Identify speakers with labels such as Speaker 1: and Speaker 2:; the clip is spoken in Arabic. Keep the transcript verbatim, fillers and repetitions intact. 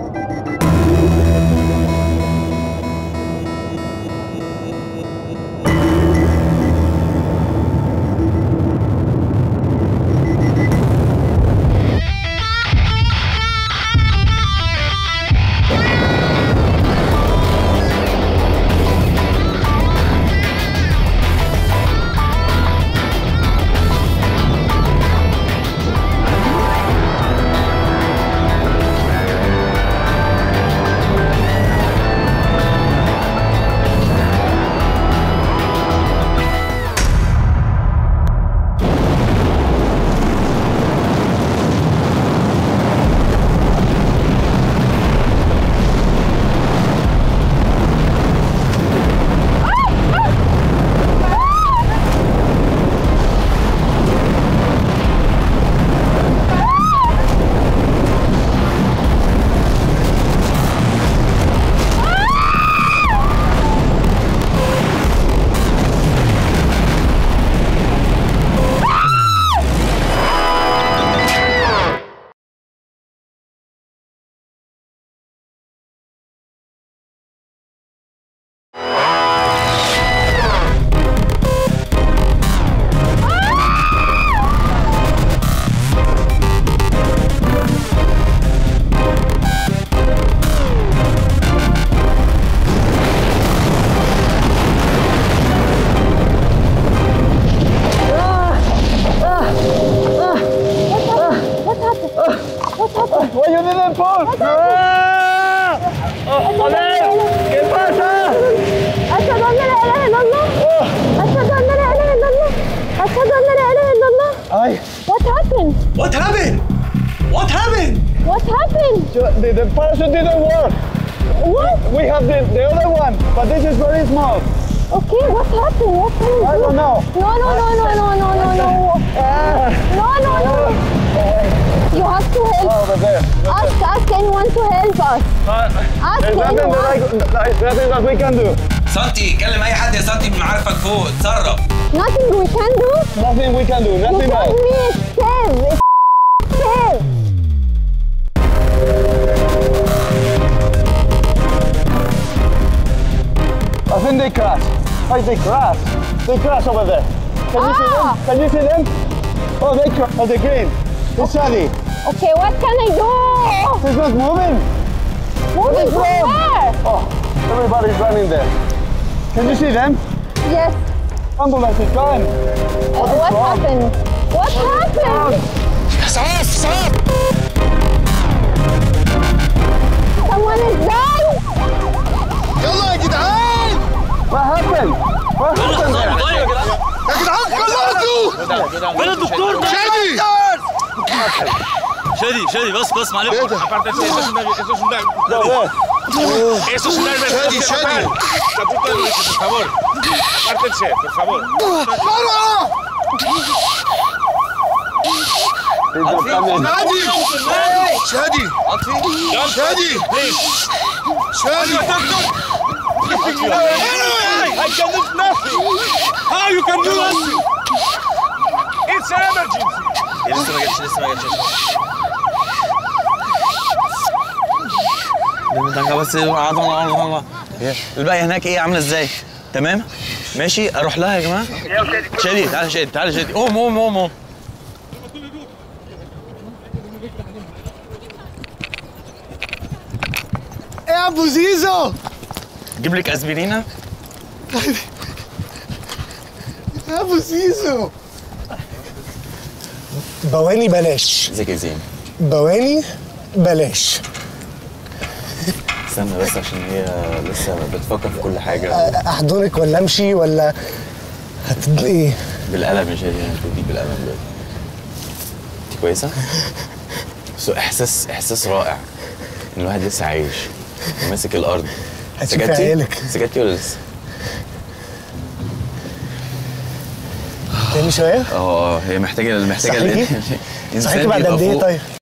Speaker 1: What happened?
Speaker 2: What happened? What happened?
Speaker 1: What happened?
Speaker 3: The, the parachute didn't work.
Speaker 1: What?
Speaker 3: We have the, the other one, but this is very small.
Speaker 1: Okay, what happened? What can we do?
Speaker 3: I don't know.
Speaker 1: No, no, no, no, no, no, no, no.
Speaker 3: Ah.
Speaker 1: No, no, no. You have to help.
Speaker 3: Oh, over there.
Speaker 1: Ask, ask anyone to help us.
Speaker 3: Uh,
Speaker 1: Ask
Speaker 3: there's nothing
Speaker 1: anyone.
Speaker 3: that, I, there's nothing that we can do.
Speaker 2: سانتي كلم اي حد يا سانتي من معارفك فوق اتصرف.
Speaker 1: Nothing we can do?
Speaker 3: Nothing we can do.
Speaker 1: You
Speaker 3: Nothing
Speaker 1: told
Speaker 3: else.
Speaker 1: me it's safe. It's safe.
Speaker 3: I think they crashed. Hey, they crashed. They crashed over there. Can you see them?
Speaker 1: Ah.
Speaker 3: Can you see them? Oh, they crashed. Oh, the green. It's Shadi.
Speaker 1: Okay, what can I do?
Speaker 3: It's not moving.
Speaker 1: Moving from
Speaker 3: Wrong.
Speaker 1: where?
Speaker 3: Oh, everybody's running there. Can you see them?
Speaker 1: Yes.
Speaker 3: Ambulance is gone.
Speaker 1: Uh,
Speaker 3: What is
Speaker 1: what
Speaker 3: wrong?
Speaker 1: happened? What happened?
Speaker 2: صف صف.
Speaker 1: Someone is dying.
Speaker 4: يلا يا جدعان
Speaker 3: What happened? What happened there?
Speaker 4: يا جدعان خلصوا
Speaker 2: فين الدكتور ده؟
Speaker 4: شادي
Speaker 5: Shady, Shady, vas, vas, معلش.
Speaker 4: ايه ده؟
Speaker 5: Aparte, eso es un nervio, eso es un nervio.
Speaker 3: No, where?
Speaker 5: Eso es un nervio.
Speaker 4: Shady, Shady.
Speaker 5: Capito, por favor. Apártense, por favor.
Speaker 4: بره
Speaker 3: He's not coming.
Speaker 4: شادي شادي شادي شادي
Speaker 5: I can do nothing. How you can do nothing? It's an emergency. لسه ما جاتش لسه ما جاتش.
Speaker 2: ده بس الباقي هناك ايه عامله ازاي؟ تمام؟ ماشي اروح لها يا جماعه؟ شادي تعالى شادي تعالى شادي قوم قوم قوم قوم.
Speaker 4: ايه يا ابو زيزو
Speaker 2: اجيب لك اسبرينه؟
Speaker 4: يا ابو زيزو بواني بلاش
Speaker 2: ازيك يا زين؟
Speaker 4: بواني بلاش
Speaker 2: استنى بس عشان هي لسه بتفكر في كل حاجه.
Speaker 4: احضنك ولا امشي ولا هت ايه
Speaker 2: بالقلم يا شادي انا بديك بالقلم دلوقتي. انت كويسه؟ بس احساس احساس رائع ان الواحد لسه عايش وماسك الارض.
Speaker 4: هتشوفي
Speaker 2: سجدتي؟
Speaker 4: عيالك
Speaker 2: سجدتي ولا لسه؟
Speaker 4: تاني شويه
Speaker 2: اه هي محتاجه محتاجه
Speaker 4: صحيتي؟
Speaker 2: الإنسان
Speaker 4: صحيتي بعد
Speaker 2: يبقى
Speaker 4: قد ايه
Speaker 2: فوق.
Speaker 4: طيب؟